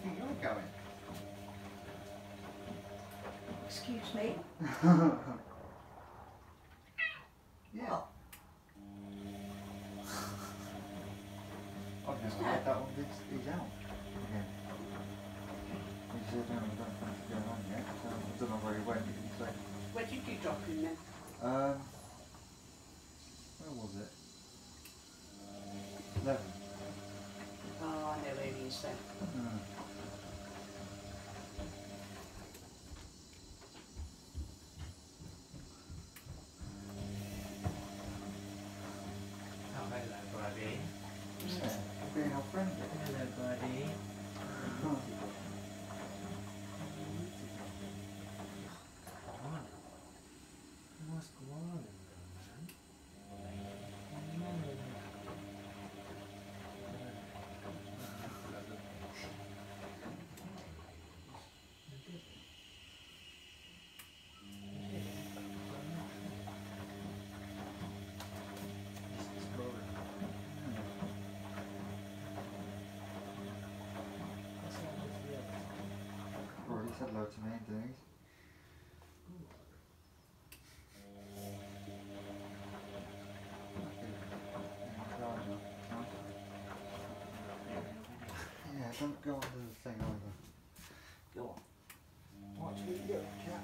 think you're going? Excuse me? Yeah. What? I've never heard that one. He's out again. He said, no, I don't think he's going on yet, so I don't know where he went. He didn't say. Where did you drop him then? Where was it? 11. Oh, I know where he is then. Oh, hello, buddy. Yeah, being our friend. Hello, buddy. What's going on, man? Already said hello to me, Denise. Yeah, don't go under the thing either. Go on. Watch me look, chap.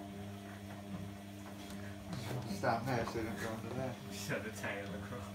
Stand there so you don't go under there. Shut the tail across.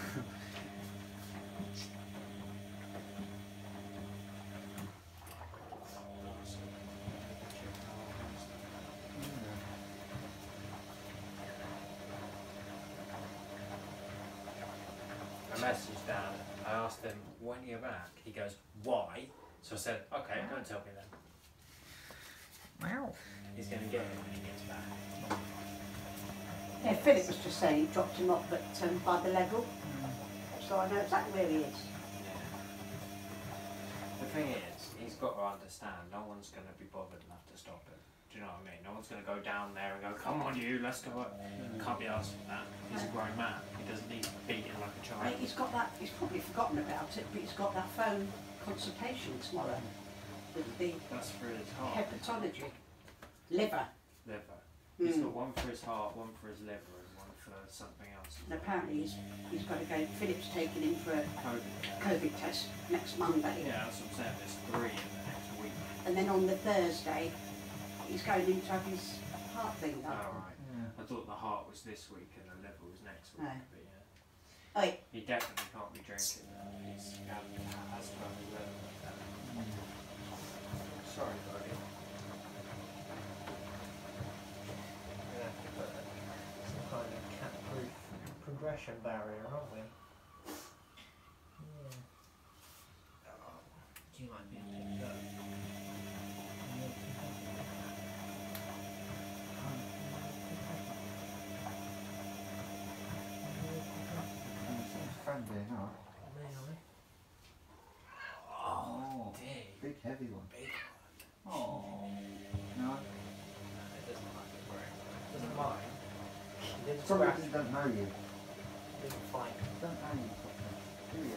I messaged Dan. I asked him, when you're back? He goes, why? So I said, okay, don't tell me then. Wow. He's going to get it when he gets back. Yeah, Philip was just saying he dropped him off by the level. So I know exactly where he is. Yeah. The thing is, he's got to understand, no one's going to be bothered enough to stop him. Do you know what I mean? No one's going to go down there and go, come on you, let's go up. Can't be asked for that. He's a grown man. He doesn't need beating like a I child. think he's got that, he's probably forgotten about it, but he's got that phone consultation tomorrow with the That's for his heart. hepatology. Liver. Liver. He's Mm. got one for his heart, one for his liver, and one for something else. And apparently he's got to go, Philip's taking him for a COVID. COVID test next Monday. Yeah, that's what I'm saying. There's 3 in the next week. And then on the Thursday, he's going in to have his heart thing done. Oh, right. Yeah. I thought the heart was this week and the liver was next week. No. But yeah. Oh, He definitely can't be drinking. He's has to have his liver. Sorry, buddy. We're going to have to put some kind of cat-proof progression barrier, aren't we? Yeah. Do you mind being picked up? Friendly enough. Really? Oh, Dear. big heavy one. Big Oh, no. No, it doesn't like it very much. Doesn't mind. He didn't Probably scratch. just don't know you. Didn't fight. Don't know you properly, do you?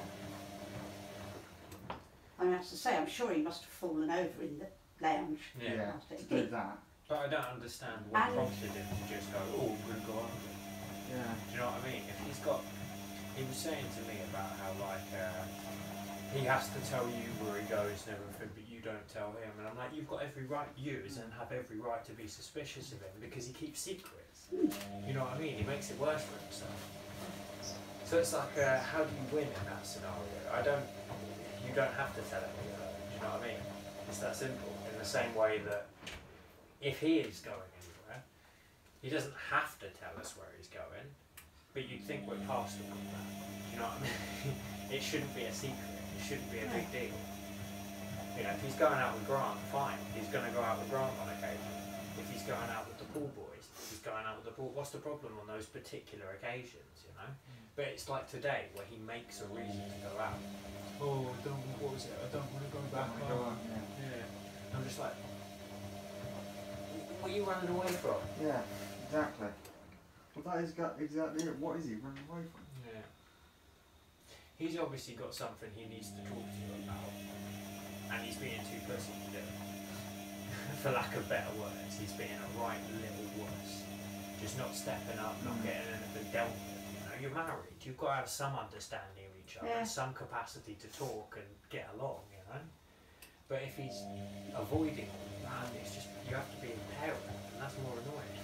I mean, I have to say, I'm sure he must have fallen over in the lounge. Yeah. Last day. to do that. But I don't understand what And- prompted him to just go, oh, we're going to go under. Yeah. Do you know what I mean? If he's got, he was saying to me about how like he has to tell you where he goes and everything, but you don't tell him. And I'm like, you've got every right, you as in have every right to be suspicious of him because he keeps secrets. You know what I mean? He makes it worse for himself. So it's like, how do you win in that scenario? You don't have to tell him where you go. Do you know what I mean? It's that simple. In the same way that if he is going anywhere, he doesn't have to tell us where he's going. But you'd think we're past all of that. Do you know what I mean? It shouldn't be a secret. It shouldn't be a big deal. You know, if he's going out with Grant, fine. He's going to go out with Grant on occasion. If he's going out with the pool boys, he's going out with the pool. What's the problem on those particular occasions, you know? But it's like today, where he makes a reason to go out. Oh, I don't, what was it? I don't want to go back home. Yeah. Yeah. I'm just like, what are you running away from? Yeah, exactly. Well, that is exactly it. What is he running away from? Yeah. He's obviously got something he needs to talk to you about. and he's being too pussy to do it. For lack of better words, he's being a right little wuss. Just not stepping up, not getting anything dealt with. You know, you're married, you've got to have some understanding of each other, Yeah. some capacity to talk and get along, you know. But if he's avoiding all of that, it's just, you have to be a parent, and that's more annoying.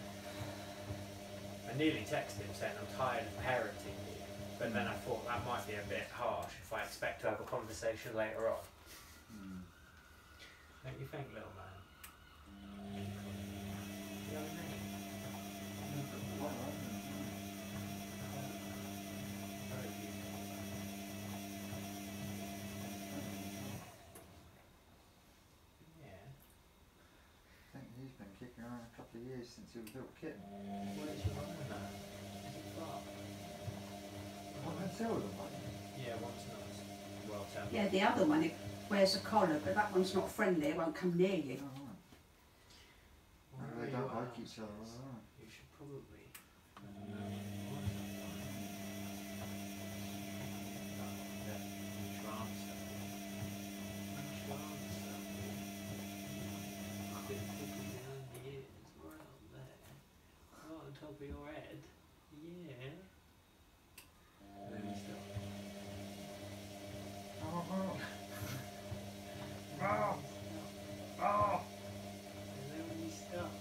I nearly texted him saying I'm tired of parenting you, but then I thought that might be a bit harsh if I expect to have a conversation later on. Don't you think, little man? You know what I mean? Very beautiful. Yeah. I think he's been kicking around a couple of years since he was a little kitten. Where's your other man? Is it far? I went to with him, mate. Yeah, one's nice. Well done. Yeah, the other one, it wears a collar, but that one's not friendly, it won't come near you. Oh, right. Where They are don't your like each other, answers? alright. You should probably. On top of your head, yeah. And then he stopped. Oh, oh. Oh, oh. And then when he stopped.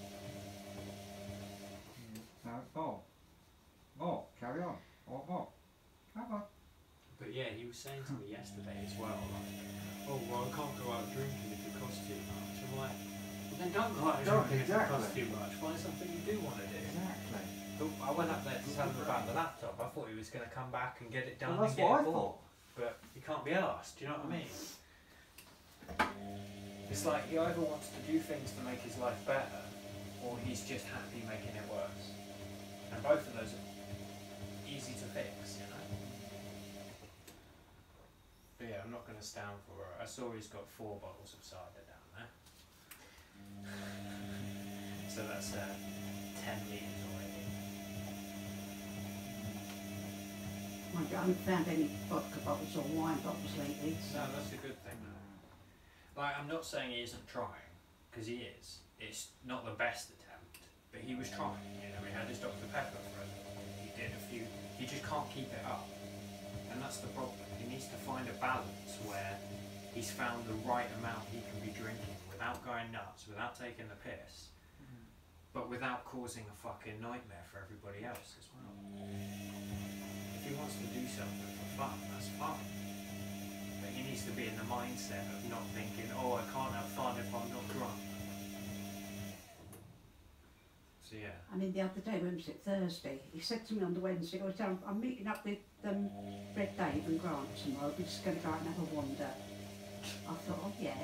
Oh. Oh, carry on. Oh, oh. Come on. But yeah, he was saying to me yesterday as well, like, oh, well, I can't go out drinking if it costs too much. I'm like, well, then don't go out drinking if it costs too much. Find something you do want to do. Exactly. But I went up there to tell him about the laptop. I thought he was going to come back and get it done Well, and that's get what it I bought. thought. But he can't be asked, do you know what I mean? It's like he either wants to do things to make his life better, or he's just happy making it worse. And both of those are easy to fix, you know? But yeah, I'm not going to stand for it. I saw he's got 4 bottles of cider down there. So that's 10 litres already. Mind you, I haven't found any vodka bottles or wine bottles lately. No, that's a good thing though. Like, I'm not saying he isn't trying, because he is. It's not the best attempt, but he was trying. You know, he had his Dr. Pepper for a little bit. He did a few. He just can't keep it up, and that's the problem. He needs to find a balance where he's found the right amount he can be drinking without going nuts, without taking the piss, but without causing a fucking nightmare for everybody else as well. If he wants to do something for fun, that's fine. But he needs to be in the mindset of not thinking, oh, I can't have fun if I'm not drunk. So yeah. I mean, the other day, when was it, Thursday, he said to me on the Wednesday, oh, I'm meeting up with Red Dave and Grant tomorrow, we're just going to go out and have a wander. I thought, oh yeah.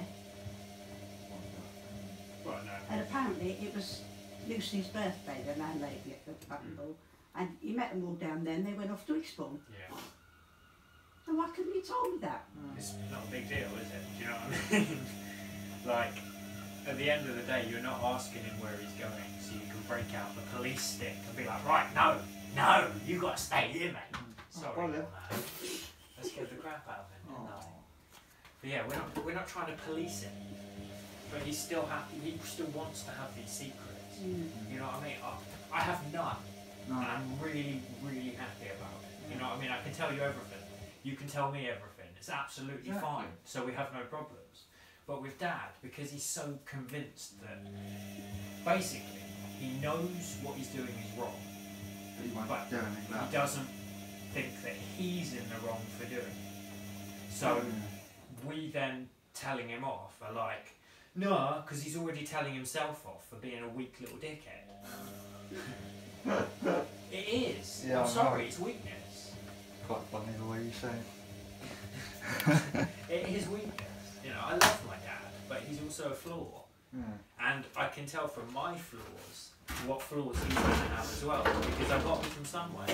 Well, no. And apparently it was Lucy's birthday, the landlady at the Buttonball, and he met them all down there and they went off to Eastbourne. Yeah. And why couldn't you told me that? It's not a big deal, is it? Do you know what I mean? Like, at the end of the day, you're not asking him where he's going, so you can break out the police stick and be like, right, no, you got to stay here, mate. Sorry, well, little man. Let's get the crap out of him, didn't I? But yeah, we're not trying to police him, but he's still happy. He still wants to have these secrets. You know what I mean? I have none, No. and I'm really, really happy about it. You know what I mean? I can tell you everything. You can tell me everything. It's absolutely Exactly. fine. So we have no problems. But with Dad, because he's so convinced that basically he knows what he's doing is wrong, But he won't but do anything he about it. doesn't think that he's in the wrong for doing it. So we then telling him off are like, no, because he's already telling himself off for being a weak little dickhead. It is. Yeah, I'm I sorry, know. it's weakness. Quite funny the way you say it. It is weakness. You know, I love my dad, but he's also a flaw. Yeah. And I can tell from my flaws what flaws he's going to have as well, because I got them from somewhere.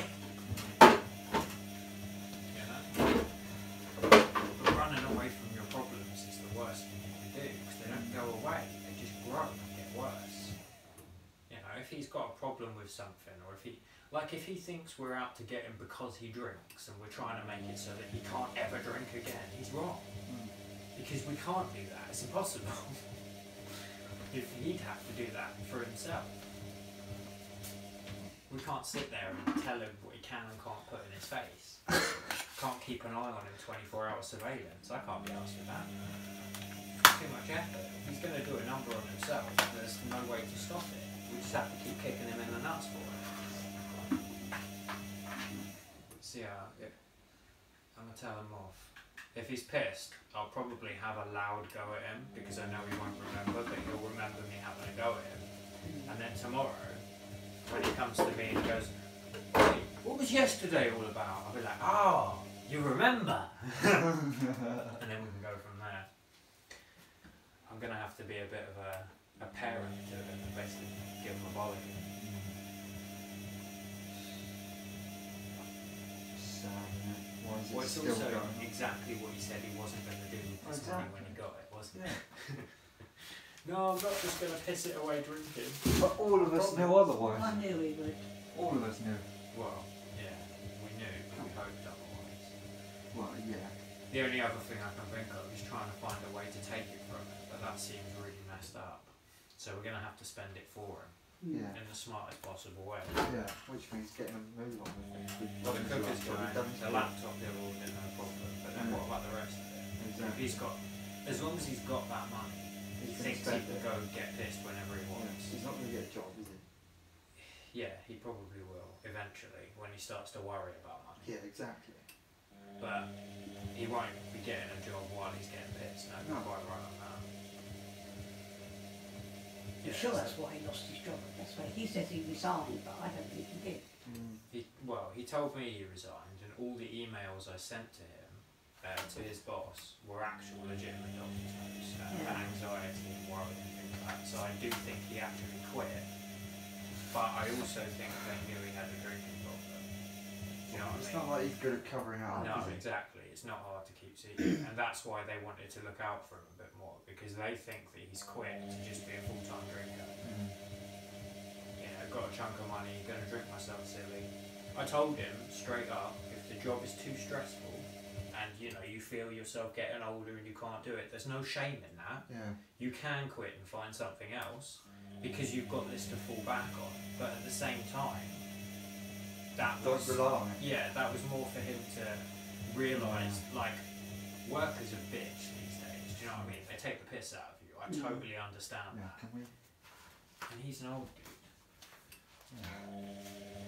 You know? But running away from your problems is the worst thing you can do, because they don't go away, they just grow and get worse. You know, if he's got a problem with something, or if he thinks we're out to get him because he drinks, and we're trying to make it so that he can't ever drink again, he's wrong. because we can't do that. It's impossible. If he'd have to do that for himself. We can't sit there and tell him what he can and can't put in his face. Can't keep an eye on him 24-hour surveillance. I can't be asked for that. Too much effort. If he's going to do a number on himself, there's no way to stop it. We just have to keep kicking him in the nuts for it. See, I'm going to tell him off. If he's pissed, I'll probably have a loud go at him because I know he won't remember, but he'll remember me having a go at him. And then tomorrow, when he comes to me and he goes, "Hey, what was yesterday all about?" I'll be like, "Oh, you remember?" And then we can go from there. I'm going to have to be a bit of a parent to him and basically give him a volley. Why is it Well, it's still also going? exactly what he said he wasn't going to do with his money when he got it, wasn't it? Yeah. No, I'm not just going to piss it away drinking. But all of us knew otherwise. I knew he would. All of us knew. Well, yeah, we knew, but we hoped otherwise. Well, yeah. The only other thing I can think of is trying to find a way to take it from him, but that seems really messed up. So we're going to have to spend it for him Yeah. in the smartest possible way. Yeah. Which means getting a move on with things. Well, the cooker's What going, we've done the laptop, they're all in no problem, but then what about the rest of it? If Exactly. he's got, as long as he's got that money, he He's thinks he spend can it. go get pissed whenever he Yeah. wants. He's not going to get a job, is he? Yeah, he probably will eventually when he starts to worry about money. Yeah, exactly. But he won't be getting a job while he's getting pissed. No, you're No. quite right on that. I'm sure that's why he lost his job. That's why he says he resigned, but I don't think he did. He told me he resigned, and all the emails I sent to him, to his boss, were actual legitimate doctor's notes for anxiety and worry and things like that. So I do think he actually quit. But I also think they knew he had a drinking problem. You know what I It's mean? not like he's good at covering up, No, is it? exactly. It's not hard to keep secret, and that's why they wanted to look out for him a bit more, because they think that he's quit to just be a full-time drinker. You know, got a chunk of money, gonna drink myself silly. I told him straight up, if the job is too stressful, and you know you feel yourself getting older and you can't do it, there's no shame in that. Yeah. You can quit and find something else, because you've got this to fall back on. But at the same time, that Don't was rely on it. yeah, that was more for him to realise, like, work is a bitch these days, do you know what I mean? They take the piss out of you, I totally understand Yeah, that. can we? And he's an old dude. Yeah.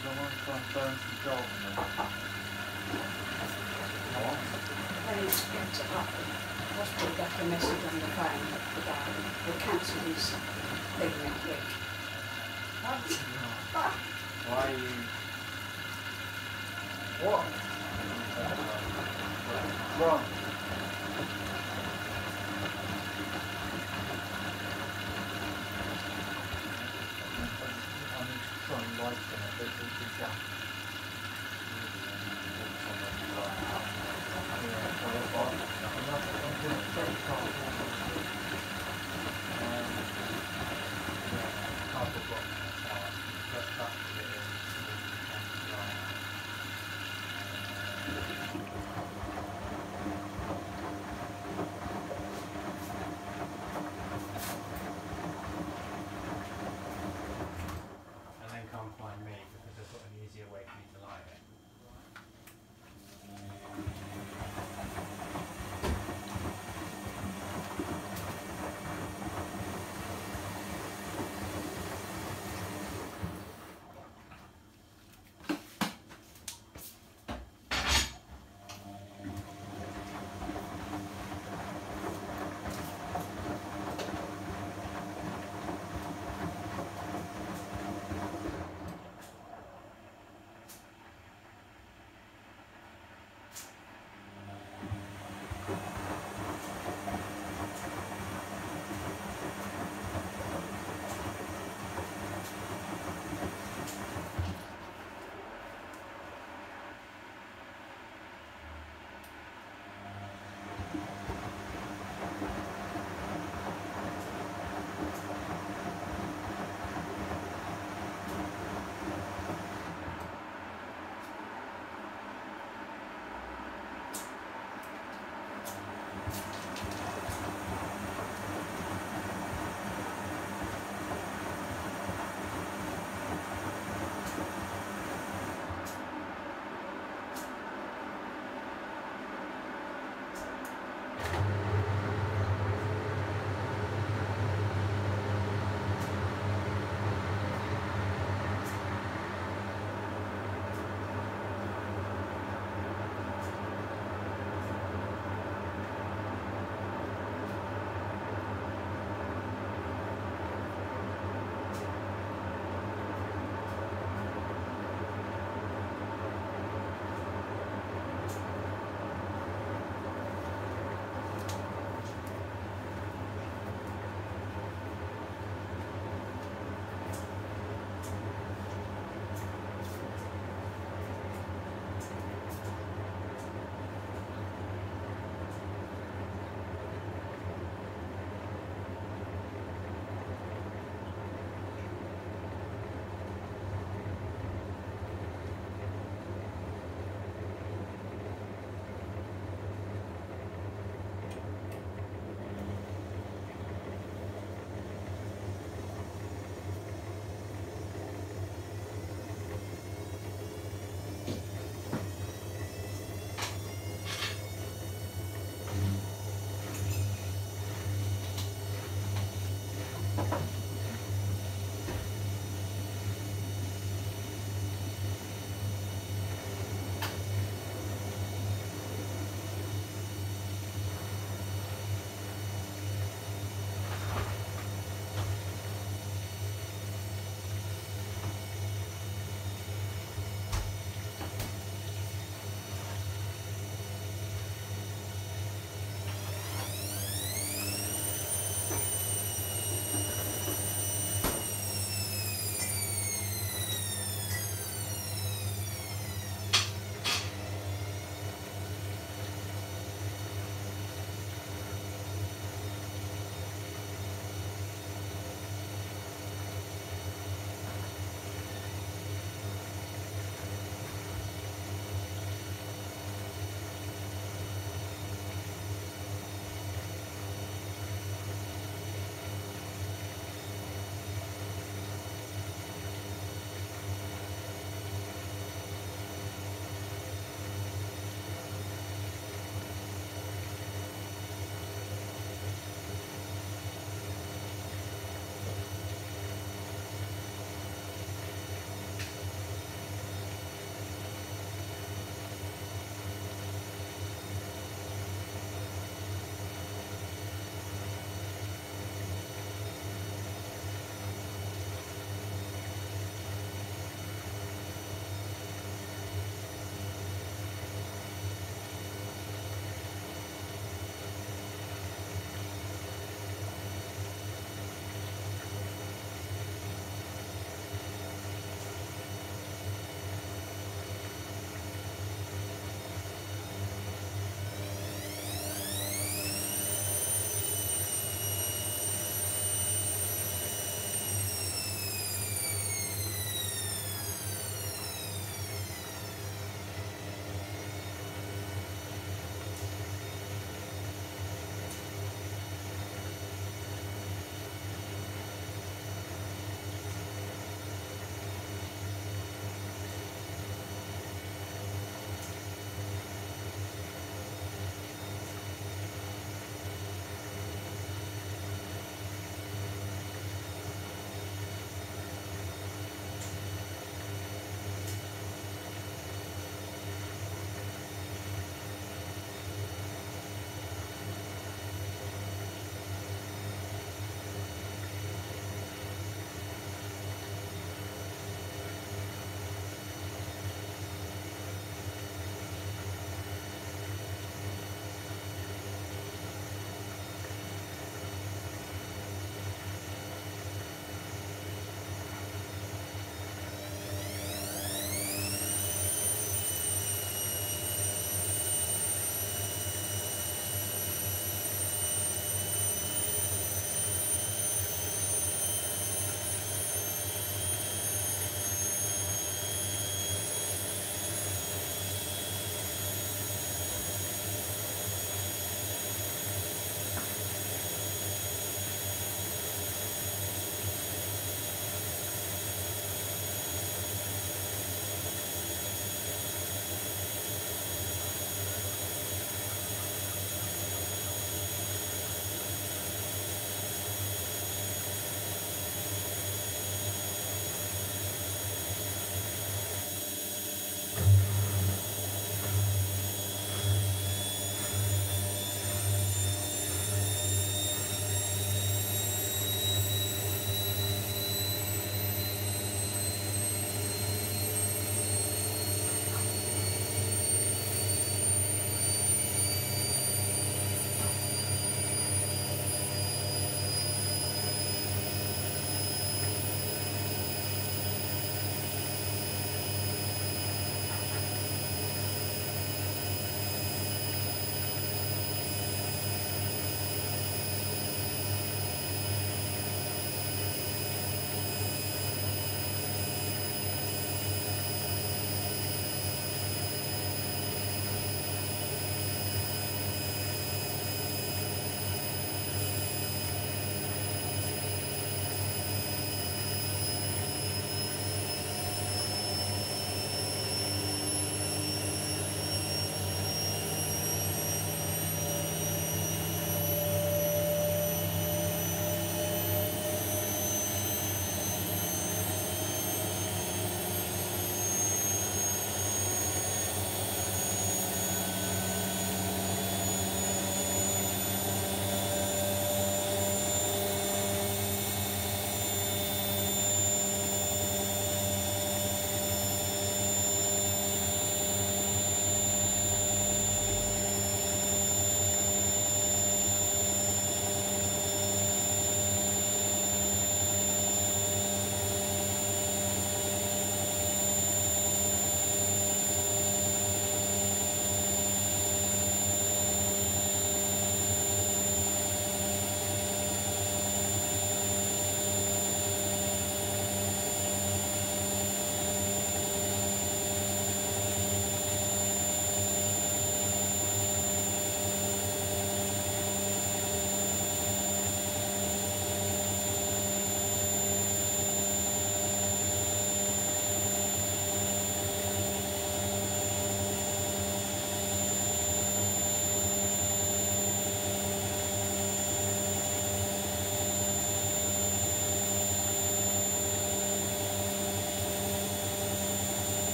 because I want to try and burn some gold in them. What? Then he picked it up. The hospital got a message on the phone that the guy had cancelled his thing that week. Why are you... What? Wrong. Like it, it's a gap. And then come find me because I've got an easier way for you to light it.